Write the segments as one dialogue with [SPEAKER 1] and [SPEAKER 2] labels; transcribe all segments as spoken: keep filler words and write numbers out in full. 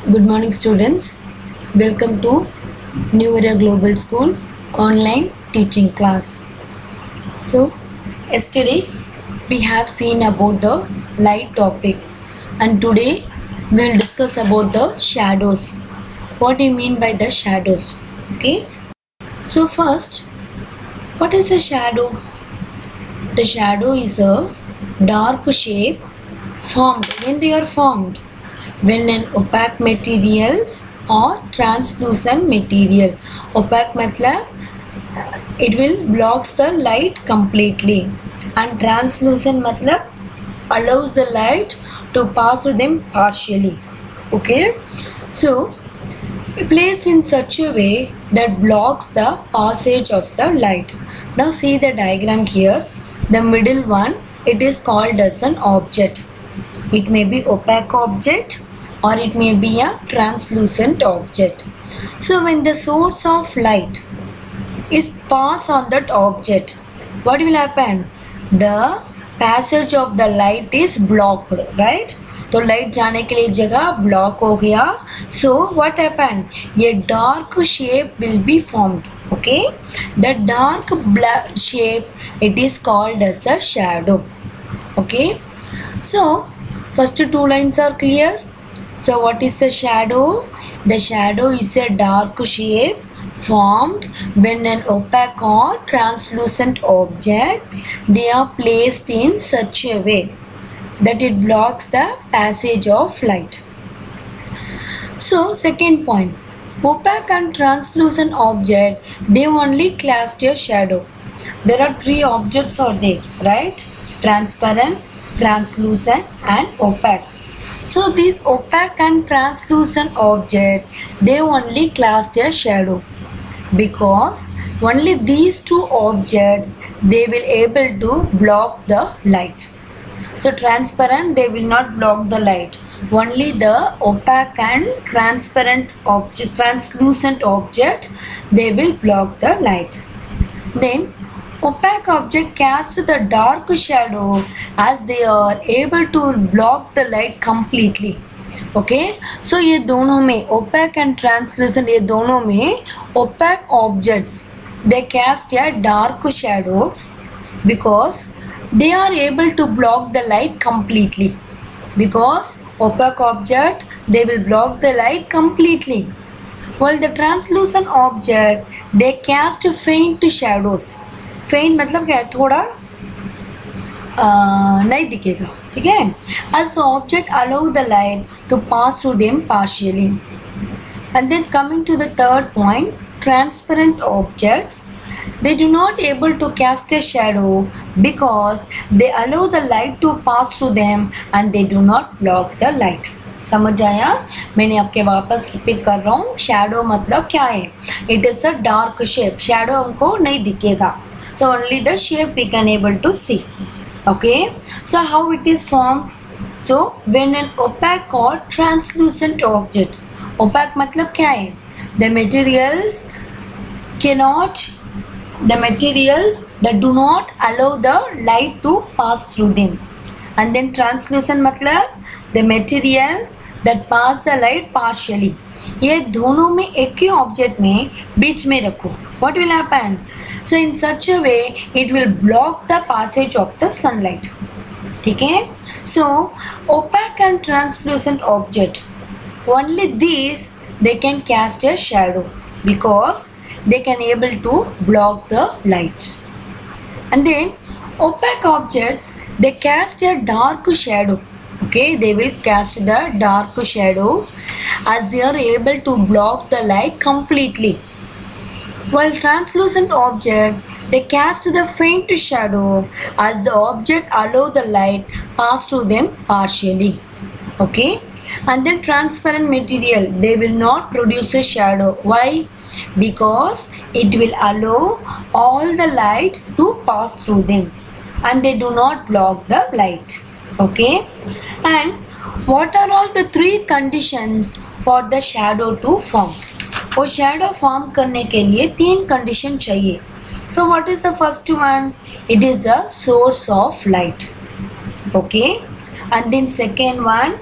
[SPEAKER 1] Good morning, students. Welcome to New Era Global School online teaching class. So, yesterday we have seen about the light topic, and today we will discuss about the shadows. What do you mean by the shadows? Okay. So first, what is a shadow? The shadow is a dark shape formed when they are formed when an opaque materials or translucent material. Opaque matlab it will blocks the light completely, and translucent matlab allows the light to pass through them partially. Okay, so placed in such a way that blocks the passage of the light. Now see the diagram here. The middle one, it is called as an object. It may be opaque object or it may be a translucent object. So when the source of light is passed on that object, what will happen? The passage of the light is blocked, right? तो light जाने के लिए जगह block हो गया. So what happened? A dark shape will be formed. Okay, the dark black shape, it is called as a shadow. Okay, so first two lines are clear. So what is the shadow? The shadow is a dark shape formed when an opaque or translucent object they are placed in such a way that it blocks the passage of light. So second point, opaque and translucent object, they only cast a shadow. There are three objects are there, right? Transparent, translucent and opaque. So these opaque and translucent object, they only cast a shadow because only these two objects they will able to block the light. So transparent, they will not block the light. Only the opaque and transparent object, translucent object, they will block the light. Then opaque object cast the dark shadow as they are able to block the light completely. Okay, so ये दोनों में opaque and translucent, ये दोनों में opaque objects they cast a dark shadow because they are able to block the light completely. Because opaque object they will block the light completely, while the translucent object they cast faint shadows. Faint मतलब क्या है? थोड़ा नहीं दिखेगा, ठीक है? As the object allow the light to pass through them partially. And then coming to the third point, transparent objects, they do not able to cast a shadow because they allow the light to pass through them and they do not block the light. समझ आया? मैंने आपके वापस repeat कर रहा हूँ. Shadow मतलब क्या है? It is a dark shape. Shadow हमको नहीं दिखेगा. So only the shape we can able to see. Okay, so how it is formed? So when an opaque or translucent object, opaque मतलब क्या है? The materials cannot, the materials that do not allow the light to pass through them. And then translucent मतलब the material that pass the light partially. ये दोनों में एक ही object में बीच में रखो. What will happen? So in such a way it will block the passage of the sunlight. ठीक है? So opaque and translucent object, only these they can cast a shadow because they can able to block the light. And then opaque objects they cast a dark shadow. Okay, they will cast the dark shadow as they are able to block the light completely. While translucent object they cast the faint shadow as the object allow the light pass through them partially. Okay, and then transparent material they will not produce a shadow. Why? Because it will allow all the light to pass through them and they do not block the light. Okay, and what are all the three conditions for the shadow to form? और shadow form करने के लिए तीन condition चाहिए. So what is the first one? It is the source of light. Okay, and then second one,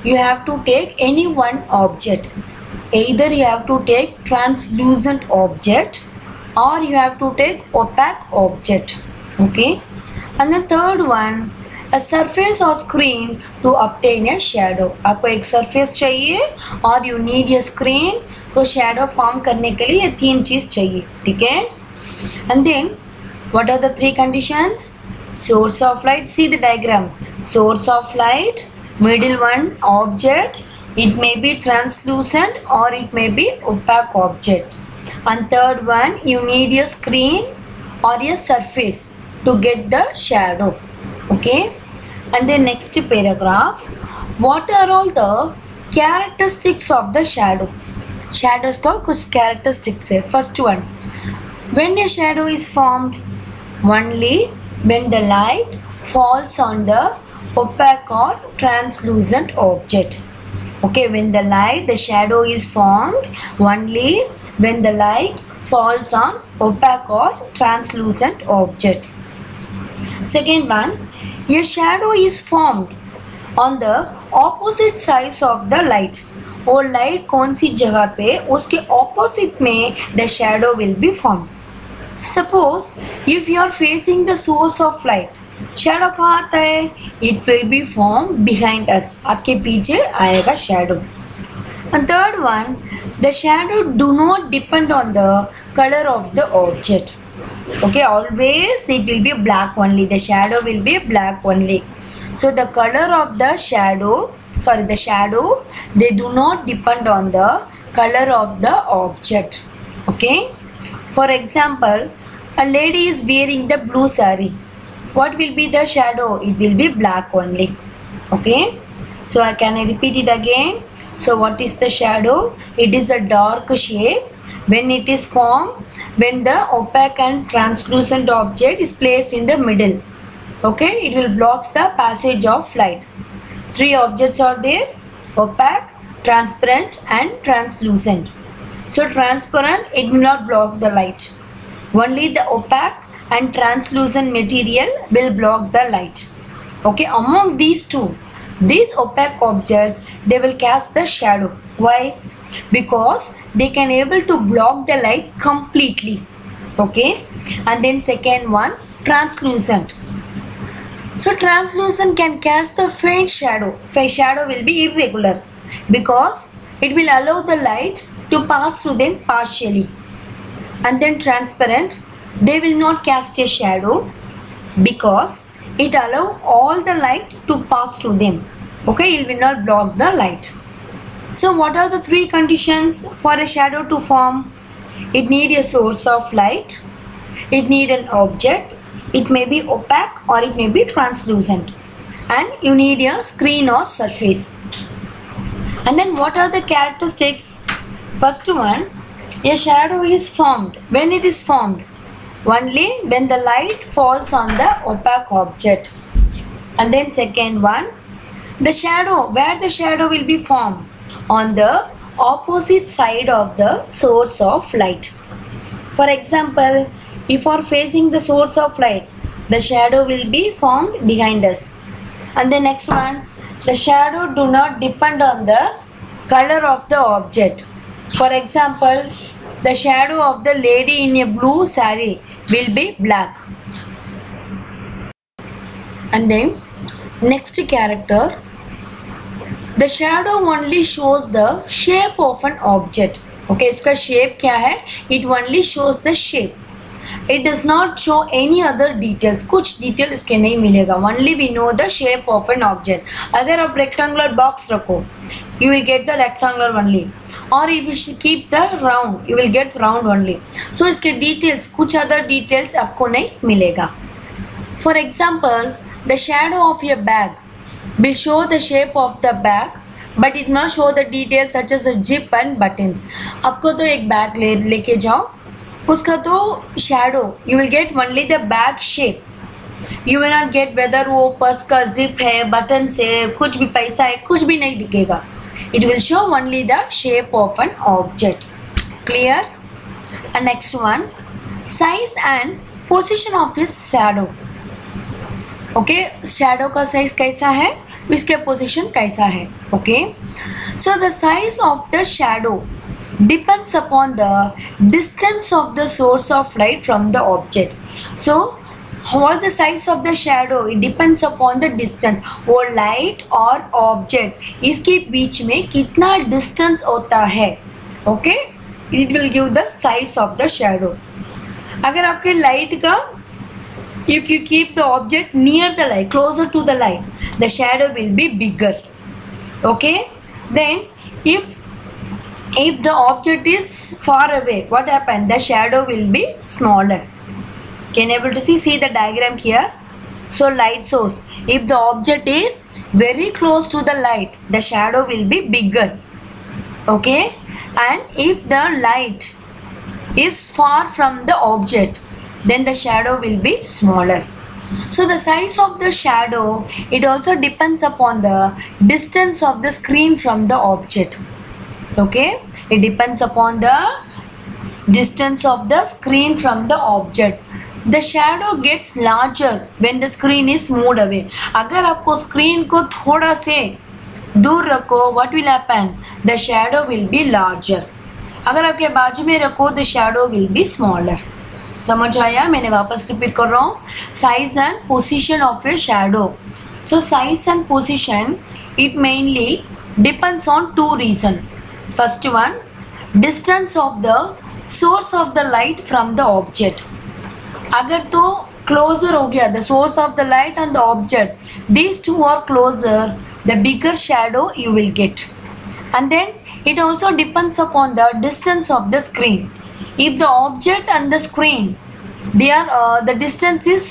[SPEAKER 1] you have to take any one object. Either you have to take translucent object or you have to take opaque object. Okay. And the third one, a surface or screen to obtain a shadow. आपको एक surface चाहिए और you need a screen, तो shadow form करने के लिए ये तीन चीज चाहिए. ठीक है. And then what are the three conditions? Source of light. See the diagram. Source of light, middle one object. It may be translucent or it may be opaque object. And third one, you need a screen or a surface to get the shadow. Okay. And the next paragraph, what are all the characteristics of the shadow? Shadows का कुछ characteristics है. First one, when a shadow is formed, only when the light falls on the opaque or translucent object. Okay, when the light, the shadow is formed only when the light falls on opaque or translucent object. Second one, a shadow is formed on the opposite sides of the light. और light कौन सी जगह पे, उसके opposite में the shadow will be formed. Suppose if you are facing the source of light, shadow कहाँ आता है? It will be formed behind us. आपके पीछे आएगा shadow. And third one, the shadow do not depend on the color of the object. Okay, always it will be black only. The shadow will be black only. So the color of the shadow, sorry, the shadow, they do not depend on the color of the object. Okay. For example, a lady is wearing the blue saree. What will be the shadow? It will be black only. Okay. So I can I repeat it again. So what is the shadow? It is a dark shape when it is formed when the opaque and translucent object is placed in the middle. Okay. It will block the passage of light. Three objects are there: opaque, transparent and translucent. So transparent, it will not block the light. Only the opaque and translucent material will block the light. Okay, among these two, these opaque objects, they will cast the shadow. Why? Because they can able to block the light completely. Okay, and then second one, translucent. So translucent can cast the faint shadow. Faint shadow will be irregular because it will allow the light to pass through them partially. And then transparent, they will not cast a shadow because it allows all the light to pass through them. Okay, it will not block the light. So what are the three conditions for a shadow to form? It needs a source of light, it needs an object, it may be opaque or it may be translucent, and you need a screen or surface. And then what are the characteristics? First one, a shadow is formed. When it is formed? Only when the light falls on the opaque object. And then second one, the shadow, where the shadow will be formed? On the opposite side of the source of light. For example, if we are facing the source of light, the shadow will be formed behind us. And the next one, the shadow do not depend on the color of the object. For example, the shadow of the lady in a blue saree will be black. And then next character, the shadow only shows the shape of an object. Okay, इसका shape क्या है? It only shows the shape. It does not show any other details. कुछ detail इसके नहीं मिलेगा. Only we know the shape of an object. अगर आप rectangular box रखो, you will get the rectangular only. Or if you keep the round, you will get round only. So इसके details, कुछ other details आपको नहीं मिलेगा. For example, the shadow of your bag will show the shape of the bag, but it not show the details such as the zip and buttons. आपको तो एक bag ले लेके जाओ, उसका तो shadow, you will get only the bag shape. You will not get whether वो purse का zip है, buttons है, कुछ भी पैसा है, कुछ भी नहीं दिखेगा. It will show only the shape of an object. Clear? And next one, size and position of his shadow. Okay, shadow का साइज कैसा है, इसके पोजीशन कैसा है. Okay, so the size of the shadow depends upon the distance of the source of light from the object. So what the size of the shadow, it depends upon the distance. वो light और object इसके बीच में कितना distance होता है. okay, it will give the size of the shadow. अगर आपके light का, if you keep the object near the light, closer to the light, the shadow will be bigger. okay, then if if the object is far away, what happens, the shadow will be smaller. Can you able to see see the diagram here? So light source, if the object is very close to the light, the shadow will be bigger. okay, and if the light is far from the object, then the shadow will be smaller. So the size of the shadow, it also depends upon the distance of the screen from the object. okay, it depends upon the distance of the screen from the object. The shadow gets larger when the screen is moved away. अगर आपको screen को थोड़ा से दूर रखो, what will happen, the shadow will be larger. अगर आपके बाजू में रखो, the shadow will be smaller. समझ आया? मैंने वापस रिपीट कर रहा हूँ. Size and position of a shadow. So size and position, it mainly depends on two reasons. First one, distance of the source of the light from the object. अगर तो closer हो गया, the source of the light and the object, these two are closer, the bigger shadow you will get. And then it also depends upon the distance of the screen. If the object and the screen, they are uh, the distance is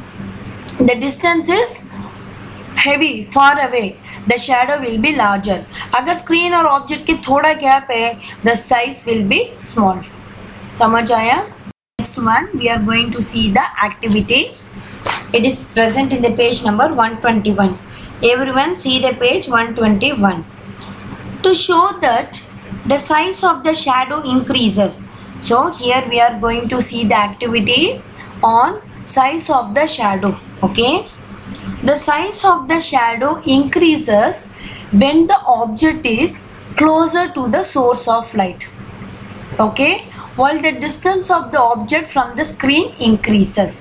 [SPEAKER 1] the distance is heavy, far away, the shadow will be larger. अगर screen और object के थोड़ा gap है, the size will be small. समझ आया? Next one, we are going to see the activity. It is present in the page number one twenty-one. Everyone see the page one twenty-one. To show that the size of the shadow increases. So here we are going to see the activity on size of the shadow. Okay. The size of the shadow increases when the object is closer to the source of light. Okay, while the distance of the object from the screen increases.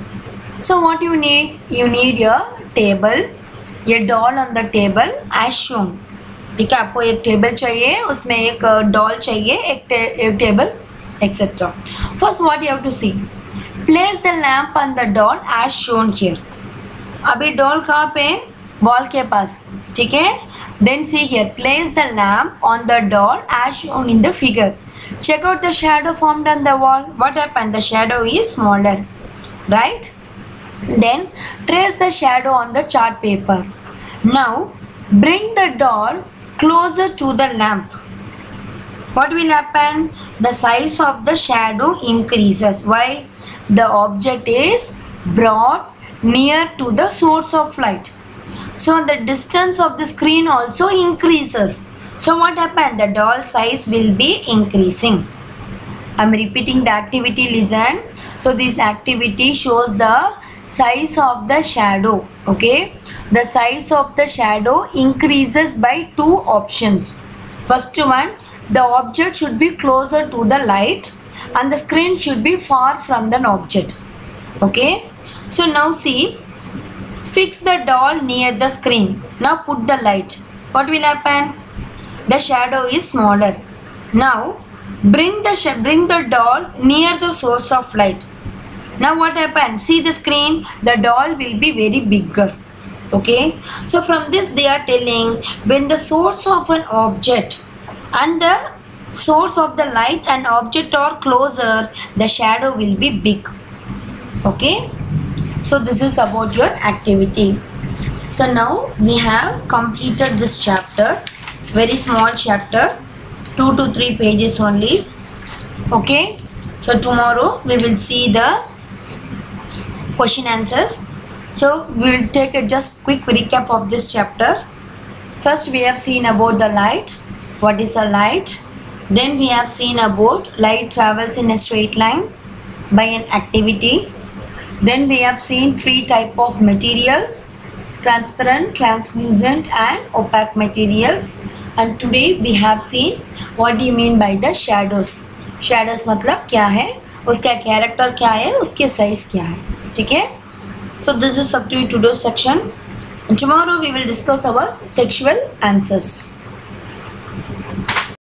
[SPEAKER 1] So what you need? You need a table, a doll on the table as shown. ठीक है, आपको एक table चाहिए, उसमें एक doll चाहिए, एक एक table, etcetera. First what you have to see? Place the lamp on the doll as shown here. अभी डॉल कहाँ पे? वॉल के पास. ठीक है. Then see here, place the lamp on the doll as shown in the figure. Check out the shadow formed on the wall. What happened? The shadow is smaller, right? Then trace the shadow on the chart paper. Now bring the doll closer to the lamp. What will happen? The size of the shadow increases. Why? The object is brought near to the source of light. So the distance of the screen also increases. So what happened? The doll size will be increasing. I am repeating the activity, listen. So this activity shows the size of the shadow. Okay. The size of the shadow increases by two options. First one, the object should be closer to the light and the screen should be far from the object. Okay. So now see, fix the doll near the screen. Now put the light. What will happen? The shadow is smaller. Now bring the bring the doll near the source of light. Now what happens? See the screen, the doll will be very bigger. Okay. So from this they are telling, when the source of an object and the source of the light and object are closer, the shadow will be big. Okay. So this is about your activity. So now we have completed this chapter, very small chapter, two to three pages only. Okay. So tomorrow we will see the question answers. So we will take a just quick recap of this chapter. First we have seen about the light. What is a light? Then we have seen about light travels in a straight line by an activity. Then we have seen three type of materials: transparent, translucent and opaque materials. And today we have seen what do you mean by the shadows. Shadows मतलब क्या है, उसका character क्या है, उसके size क्या है. ठीक है. So this is up to today's section. And tomorrow we will discuss our textual answers.